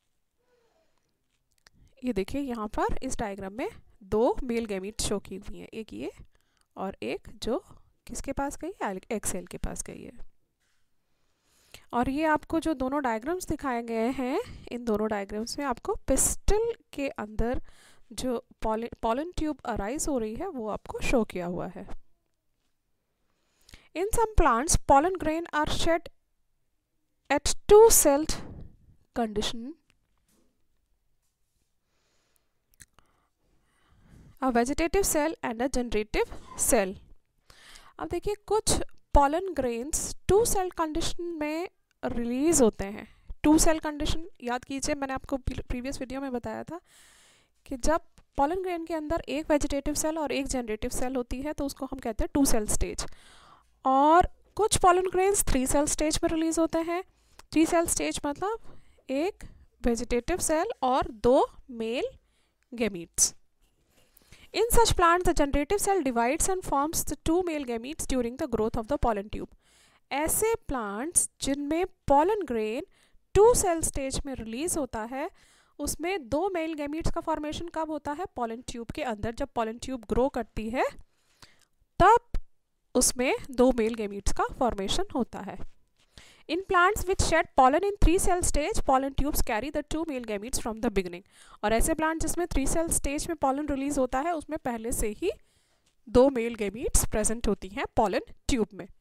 ये देखिए यहाँ पर इस डायग्राम में दो मेल गैमीट शो की हुई हैं, एक ये और एक जो किसके पास गई है, एग सेल के पास गई है। और ये आपको जो दोनों डायग्राम्स दिखाए गए हैं, इन दोनों डायग्राम्स में आपको पिस्टिल के अंदर जो पॉलन ट्यूब अराइज हो रही है वो आपको शो किया हुआ है। In some plants pollen grain are shed at two-celled condition, a vegetative cell and a generative cell। अब देखिए कुछ pollen grains two cell condition में रिलीज होते हैं। टू सेल कंडीशन याद कीजिए, मैंने आपको प्रीवियस वीडियो में बताया था कि जब पॉलन ग्रेन के अंदर एक वेजिटेटिव सेल और एक जनरेटिव सेल होती है तो उसको हम कहते हैं टू सेल स्टेज। और कुछ pollen grains three cell stage में रिलीज होते हैं। थ्री सेल स्टेज मतलब एक वेजिटेटिव सेल और दो male gametes. In such plants, the generative cell divides and forms the two male gametes during the growth of the pollen tube. ऐसे plants जिनमें pollen grain two cell stage में release होता है, उसमें दो male gametes का formation कब होता है? पॉलन ट्यूब के अंदर। जब पॉलन ट्यूब ग्रो करती है तब उसमें दो मेल गैमीट्स का फॉर्मेशन होता है। In plants which shed pollen in three cell stage, pollen tubes carry the two male gametes from the beginning. और ऐसे प्लांट जिसमें थ्री सेल स्टेज में pollen रिलीज होता है उसमें पहले से ही दो मेल गैमीट्स प्रेजेंट होती हैं pollen tube में।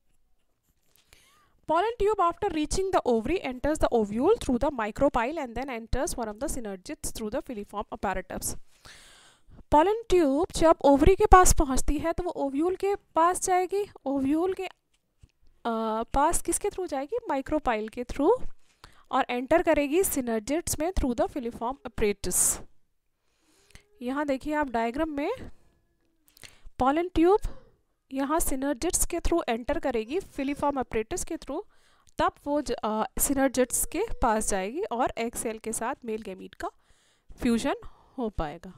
Pollen tube after reaching the ovary enters the ovule through the micropyle and then enters one of the synergids through the filiform apparatus. Pollen tube जब ओवरी के पास पहुंचती है तो वो ओव्यूल के पास जाएगी। ओव्यूल के Uh, पास किसके थ्रू जाएगी? माइक्रोपाइल के थ्रू, और एंटर करेगी सिनर्जिड्स में थ्रू द फिलिफॉर्म अपरेटस। यहाँ देखिए आप डायग्राम में, पॉलन ट्यूब यहाँ सिनर्जिड्स के थ्रू एंटर करेगी फिलिफॉर्म अपरेटस के थ्रू, तब वो सिनर्जिड्स के पास जाएगी और एग सेल के साथ मेल गैमीट का फ्यूजन हो पाएगा।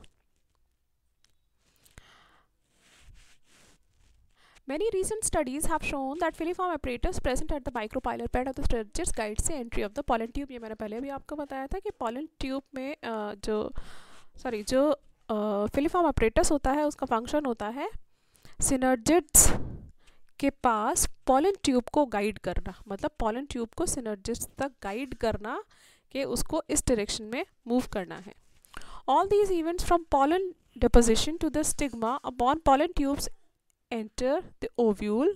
Many recent studies have shown that filiform apparatus present at the micropylar bed of the synergids guides the entry of the pollen tube. ये मैंने पहले भी आपको बताया था कि pollen tube में जो सॉरी जो filiform apparatus होता है उसका फंक्शन होता है synergids के पास pollen tube को गाइड करना, मतलब pollen tube को synergids तक गाइड करना कि उसको इस डायरेक्शन में मूव करना है। All these events from pollen deposition to the stigma upon pollen tubes enter the ovule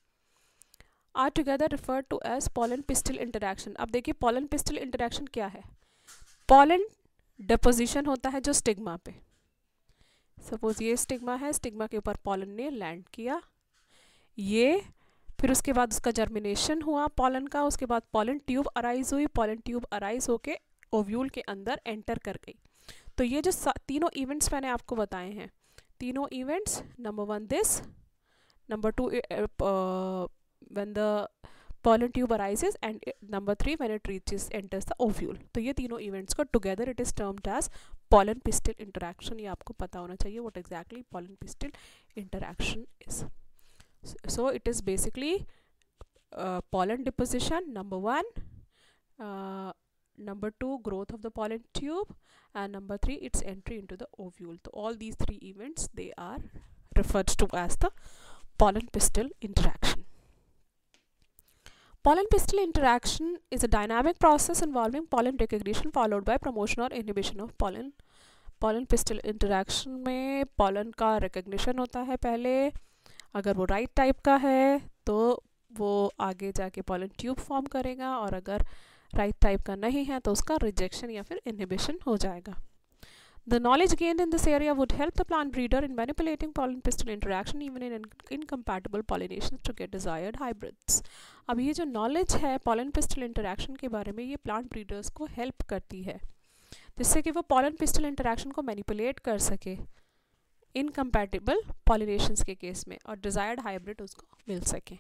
are together referred to as pollen pistil interaction. अब देखिए pollen pistil interaction क्या है? pollen deposition होता है जो स्टिग्मा पे, सपोज ये स्टिग्मा है, स्टिग्मा के ऊपर pollen ने लैंड किया, ये फिर उसके बाद उसका जर्मिनेशन हुआ pollen का, उसके बाद pollen ट्यूब अराइज हुई, pollen ट्यूब अराइज होके ओव्यूल के अंदर एंटर कर गई। तो ये जो तीनों इवेंट्स मैंने आपको बताए हैं, तीनों events, number one this, number two uh, when the pollen tube arises, and number three when it reaches enters the ovule. तो ये तीनों events को together it is termed as pollen pistil interaction. ये आपको पता होना चाहिए what exactly pollen pistil interaction is. So it is basically uh, pollen deposition, number one, uh, number two growth of the pollen tube, and number three its entry into the ovule. So all these three events they are referred to as the pollen pistil interaction. Pollen pistil interaction is a dynamic process involving pollen recognition followed by promotion or inhibition of pollen. Pollen pistil interaction में pollen का recognition होता है पहले, अगर वो right type का है तो वो आगे जाके pollen tube form करेगा, और अगर right type का नहीं है तो उसका rejection या फिर inhibition हो जाएगा। The knowledge gained in this area would help the plant breeder in manipulating pollen pistil interaction even in incompatible pollinations to get desired hybrids. अब ये जो knowledge है pollen pistil interaction के बारे में, ये plant breeders को help करती है जिससे कि वो pollen pistil interaction को manipulate कर सके incompatible pollinations के केस में, और desired hybrid उसको मिल सके।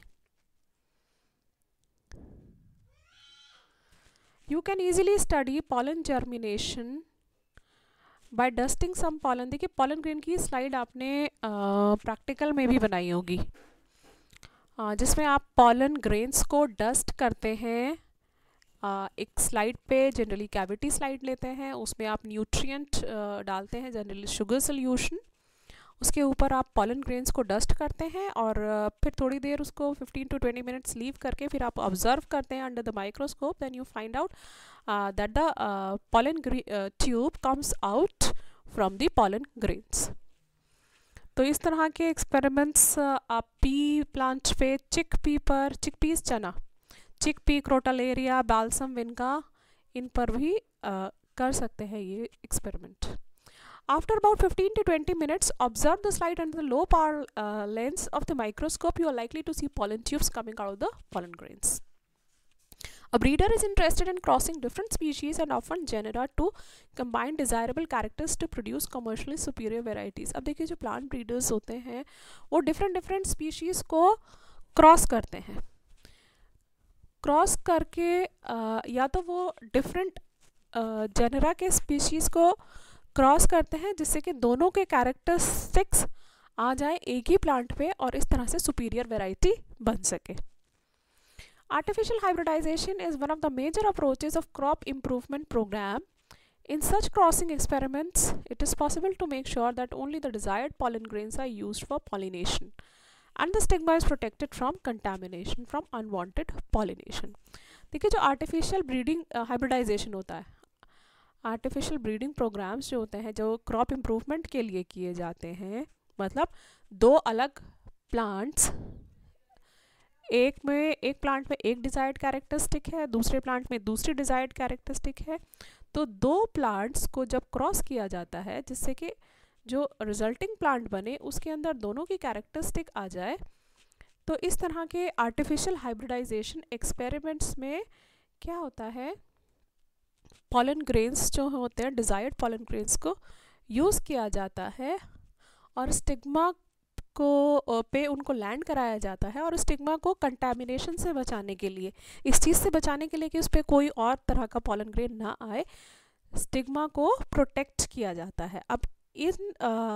You can easily study pollen germination by dusting some pollen. देखिए पॉलन ग्रेन की स्लाइड आपने प्रैक्टिकल में भी बनाई होगी, जिसमें आप पॉलन ग्रेन्स को डस्ट करते हैं। आ, एक स्लाइड पे जनरली कैविटी स्लाइड लेते हैं, उसमें आप न्यूट्रिएंट डालते हैं, जनरली शुगर सोल्यूशन, उसके ऊपर आप पॉलन ग्रेन्स को डस्ट करते हैं और फिर थोड़ी देर उसको fifteen to twenty minutes leave करके फिर आप ऑब्जर्व करते हैं under the microscope. Then you find out that the pollen tube comes out from the pollen grains. तो इस तरह के एक्सपेरिमेंट्स आप पी प्लांट पे, चिक पी पर, चिक पीस चना, चिक पी, क्रोटालेरिया, बाल्सम विनका, इन पर भी uh, कर सकते हैं ये experiment. After about fifteen to twenty minutes, observe the slide under the low power uh, lens of the microscope. You are likely to see pollen tubes coming out of the pollen grains. A breeder is interested in crossing different species and often genera to combine desirable characters to produce commercially superior varieties. अब देखिए जो plant breeders होते हैं वो different different species को cross करते हैं, cross करके आ, या तो वो different जेनेरा के स्पीशीज़ को क्रॉस करते हैं जिससे कि दोनों के कैरेक्टरिस्टिक्स आ जाए एक ही प्लांट पे और इस तरह से सुपीरियर वैरायटी बन सके. Artificial hybridization is one of the major approaches of crop improvement program. In such crossing experiments, it is possible to make sure that only the desired pollen grains are used for pollination and the stigma is protected from contamination from unwanted pollination. देखिए जो artificial breeding uh, hybridization होता है, artificial breeding programs जो होते हैं जो crop improvement के लिए किए जाते हैं, मतलब दो अलग plants, एक में एक प्लांट में एक डिजायर्ड कैरेक्टरिस्टिक है, दूसरे प्लांट में दूसरी डिजायर्ड कैरेक्टरिस्टिक है, तो दो प्लांट्स को जब क्रॉस किया जाता है जिससे कि जो रिजल्टिंग प्लांट बने उसके अंदर दोनों की कैरेक्टरिस्टिक आ जाए, तो इस तरह के आर्टिफिशियल हाइब्रिडाइजेशन एक्सपेरिमेंट्स में क्या होता है, पॉलन ग्रेन्स जो होते हैं डिजायर्ड पॉलन ग्रेन्स को यूज़ किया जाता है और स्टिग्मा को पे उनको लैंड कराया जाता है और स्टिग्मा को कंटामिनेशन से बचाने के लिए, इस चीज़ से बचाने के लिए कि उस पर कोई और तरह का पॉलन ग्रेन ना आए, स्टिग्मा को प्रोटेक्ट किया जाता है. अब इन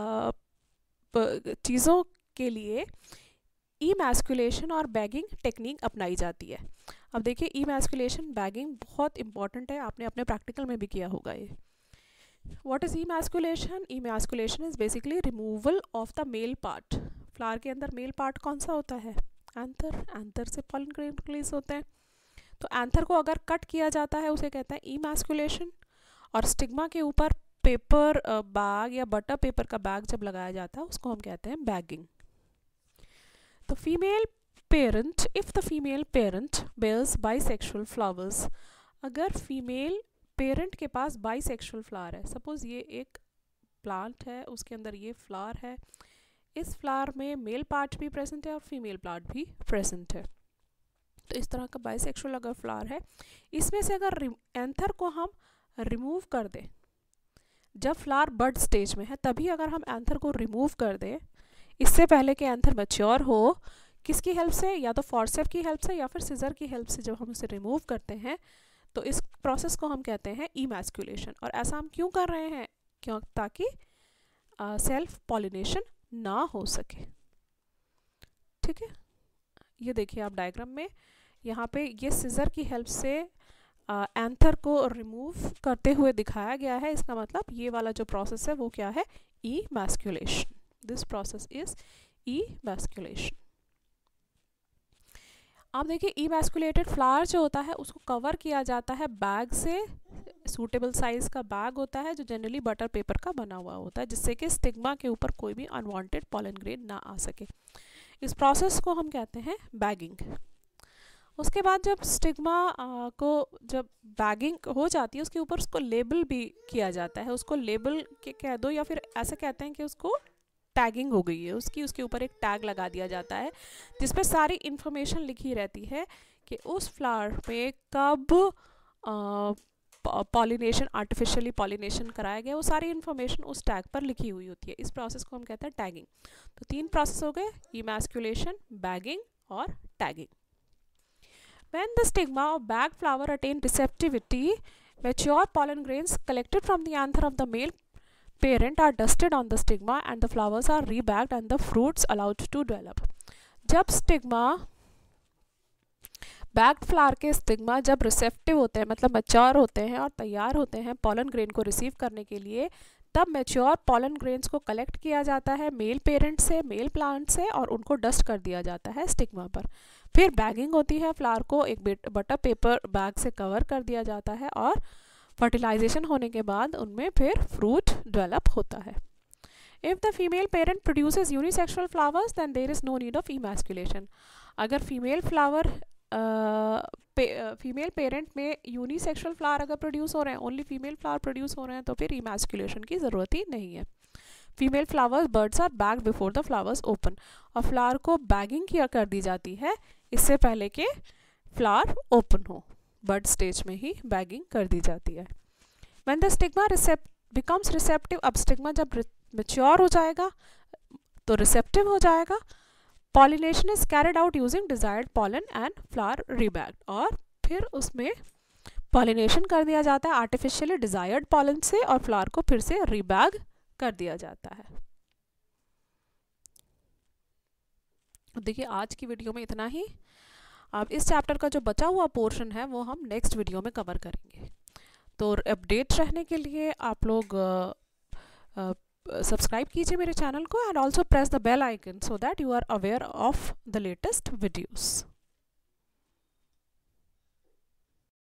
चीज़ों के लिए इमैस्कुलेशन और बैगिंग टेक्निक अपनाई जाती है. अब देखिए इमैस्कुलेशन बैगिंग बहुत इंपॉर्टेंट है, आपने अपने प्रैक्टिकल में भी किया होगा ये. What is emasculation? Emasculation is basically removal of the male part. Flower के अंदर मेल पार्ट कौन सा होता है? एंथर. एंथर से पॉलन ग्रेन रिलीज होते हैं. तो एंथर को अगर कट किया जाता है उसे कहते हैं इमैस्कुलेशन. और स्टिग्मा के ऊपर पेपर बैग या बटर पेपर का बैग जब लगाया जाता है उसको हम कहते हैं बैगिंग. तो female parent, if the female parent bears bisexual flowers, अगर फीमेल पेरेंट के पास बाइसेक्सुअल फ्लावर है, सपोज़ ये एक प्लांट है उसके अंदर ये फ्लावर है, इस फ्लावर में मेल पार्ट भी प्रेजेंट है और फीमेल पार्ट भी प्रेजेंट है, तो इस तरह का बाइसेक्सुअल अगर फ्लावर है, इसमें से अगर एंथर को हम रिमूव कर दें, जब फ्लावर बड स्टेज में है तभी अगर हम एंथर को रिमूव कर दें, इससे पहले कि एंथर मैच्योर हो, किसकी हेल्प से, या तो फॉर्सेप की हेल्प से या फिर सिजर की हेल्प से जब हम उसे रिमूव करते हैं, तो इस प्रोसेस को हम कहते हैं इमैस्कुलेशन. और ऐसा हम क्यों कर रहे हैं? क्यों? ताकि सेल्फ पॉलिनेशन ना हो सके. ठीक है, ये देखिए आप डायग्राम में यहाँ पे ये सिजर की हेल्प से एंथर को रिमूव करते हुए दिखाया गया है. इसका मतलब ये वाला जो प्रोसेस है वो क्या है? Emasculation. This process is emasculation. अब देखिए इमैस्कुलेटेड फ्लावर जो होता है उसको कवर किया जाता है बैग से. सूटेबल साइज़ का बैग होता है जो जनरली बटर पेपर का बना हुआ होता है जिससे कि स्टिग्मा के ऊपर कोई भी अनवांटेड पॉलन ग्रेन ना आ सके. इस प्रोसेस को हम कहते हैं बैगिंग. उसके बाद जब स्टिग्मा को जब बैगिंग हो जाती है उसके ऊपर उसको लेबल भी किया जाता है. उसको लेबल के कह दो या फिर ऐसे कहते हैं कि उसको टैगिंग हो गई है उसकी, उसके ऊपर एक टैग लगा दिया जाता है जिस पर सारी इन्फॉर्मेशन लिखी रहती है कि उस फ्लावर पे कब पॉलिनेशन आर्टिफिशियली पॉलिनेशन कराया गया, वो सारी इन्फॉर्मेशन उस टैग पर लिखी हुई होती है. इस प्रोसेस को हम कहते हैं टैगिंग. तो तीन प्रोसेस हो गए, इमैस्कुलेशन, बैगिंग और tagging. When the stigma of bag flower attain receptivity, mature pollen grains collected from the anther of the male parent are dusted on the stigma and the flowers are rebagged and the fruits allowed to develop. जब stigma bagged flower के stigma जब receptive होते हैं मतलब mature होते हैं और तैयार होते हैं पॉलन ग्रेन को रिसीव करने के लिए, तब मैच्योर पॉलन ग्रेन्स को कलेक्ट किया जाता है मेल पेरेंट से, मेल प्लांट से, और उनको डस्ट कर दिया जाता है स्टिग्मा पर. फिर बैगिंग होती है, फ्लावर को एक बटर पेपर बैग से कवर कर दिया जाता है और फर्टिलाइजेशन होने के बाद उनमें फिर फ्रूट डेवलप होता है. If the female parent produces unisexual flowers then there is no need of emasculation. अगर फीमेल फ्लावर फीमेल पेरेंट में यूनिसेक्सुअल फ्लावर अगर प्रोड्यूस हो रहे हैं, ओनली फीमेल फ्लावर प्रोड्यूस हो रहे हैं, तो फिर इमैस्कुलेशन की ज़रूरत ही नहीं है. Female flowers buds are bag before the flowers open. और फ्लावर को बैगिंग किया कर दी जाती है इससे पहले कि फ्लावर ओपन हो. बड स्टेज में ही बैगिंग कर दी जाती है। When the stigma recept becomes receptive, अब स्टिग्मा जब मैच्योर हो जाएगा तो रिसेप्टिव हो जाएगा। Pollination is carried out using desired pollen and flower rebag, और फिर उसमें पॉलिनेशन कर दिया जाता है आर्टिफिशियली डिजायर्ड पॉलन से, और फ्लावर को फिर से रीबैग कर दिया जाता है। देखिए आज की वीडियो में इतना ही। अब इस चैप्टर का जो बचा हुआ पोर्शन है वो हम नेक्स्ट वीडियो में कवर करेंगे। तो अपडेट रहने के लिए आप लोग सब्सक्राइब कीजिए मेरे चैनल को, and also press the bell icon so that you are aware of the latest videos.